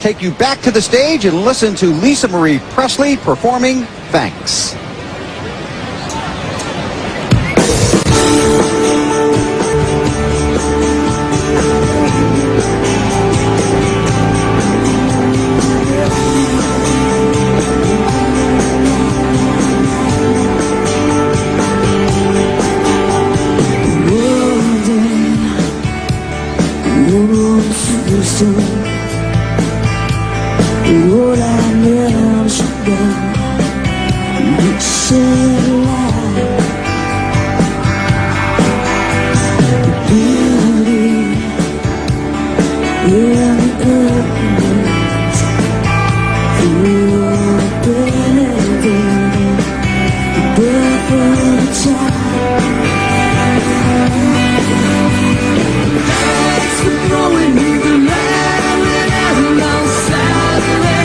Take you back to the stage and listen to Lisa Marie Presley performing Thanks. What I never should go, you said lie. The beauty in the ugliness, you're better than the birth of a child. Thanks for throwing me the line when I'm outside of it.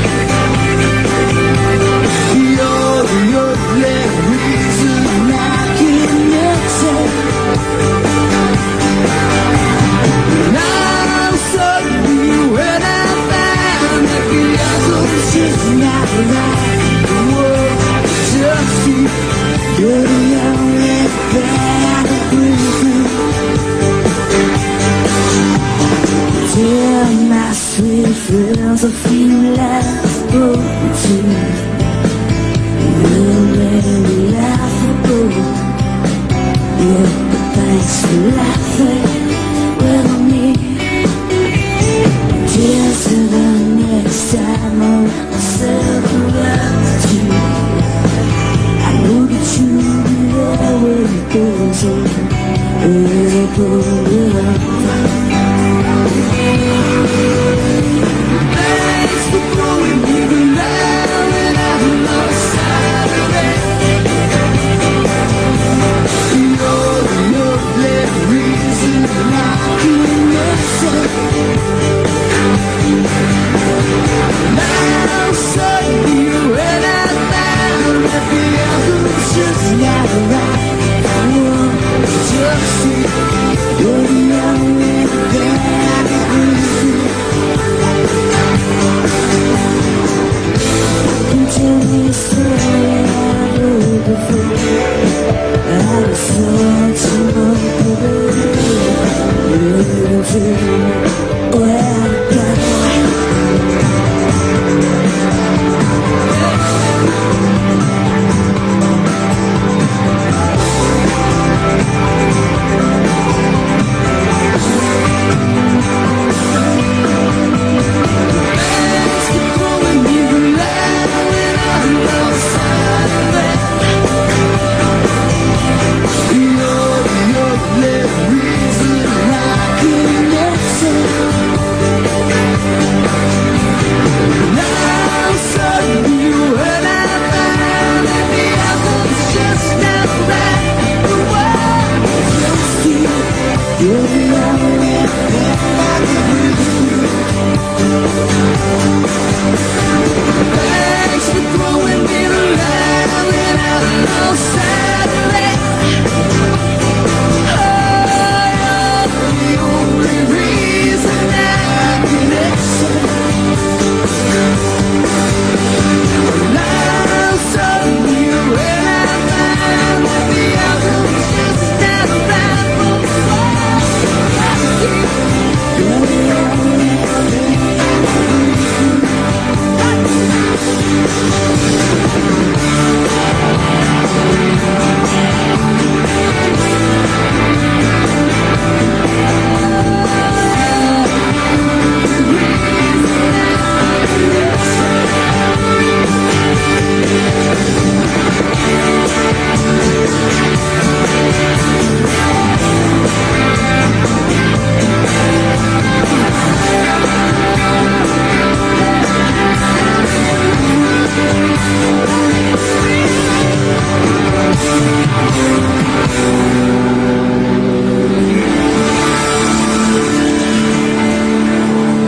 You're the only thing I can breathe through. Tell my sweet friends a few lies broken. You'll make me laughable. Yeah, but thanks for laughing with me. Cheers to the next time I'll myself around you. I know that you'll be there when it goes on. It goes on. Thanks for throwing me the line when I'm outside of it. You're the only reason I can listen. Now suddenly when I found that the other was just not right. I just see you're the only thing I can breathe. You tell me a story I've heard before. I just want to know where I got.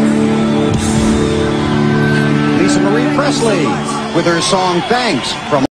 Presley with her song Thanks from